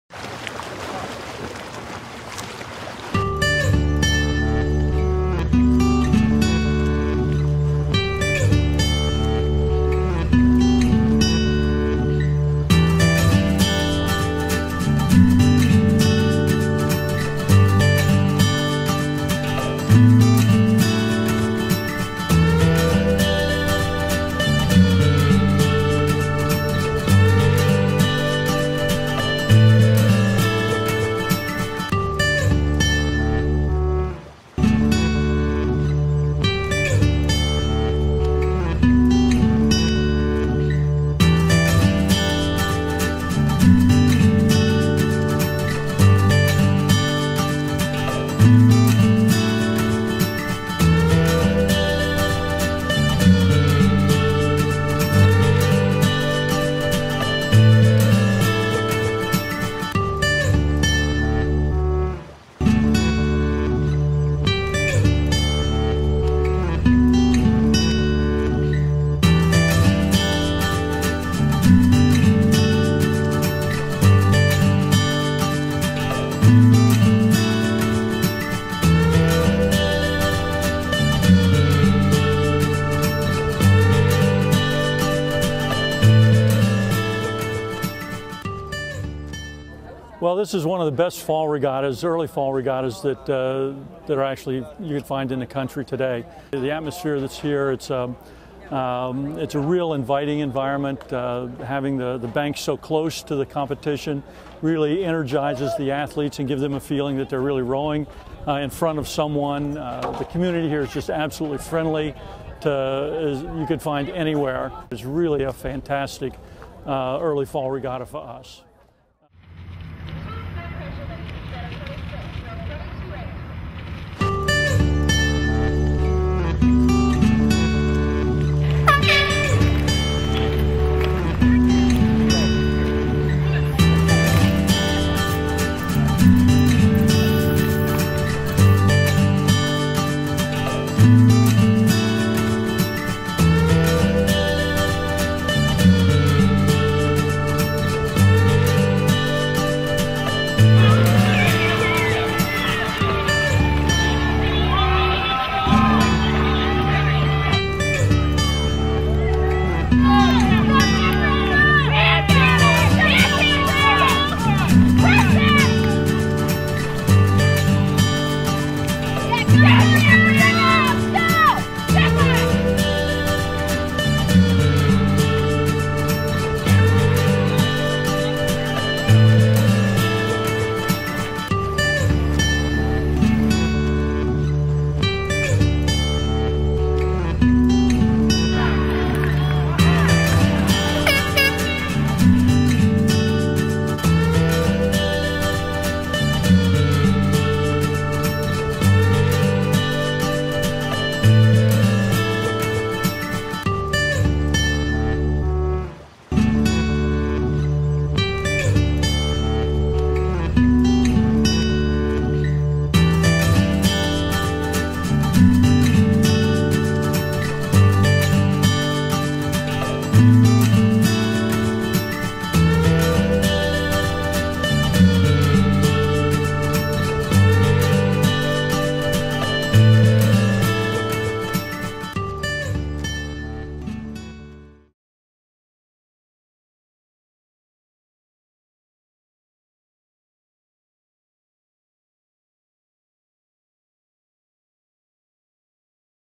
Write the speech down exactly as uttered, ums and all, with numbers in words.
Well, this is one of the best fall regattas, early fall regattas that uh, that are actually you can find in the country today. The atmosphere that's here, it's a um, it's a real inviting environment. Uh, having the the banks so close to the competition really energizes the athletes and gives them a feeling that they're really rowing uh, in front of someone. Uh, the community here is just absolutely friendly to as you could find anywhere. It's really a fantastic uh, early fall regatta for us.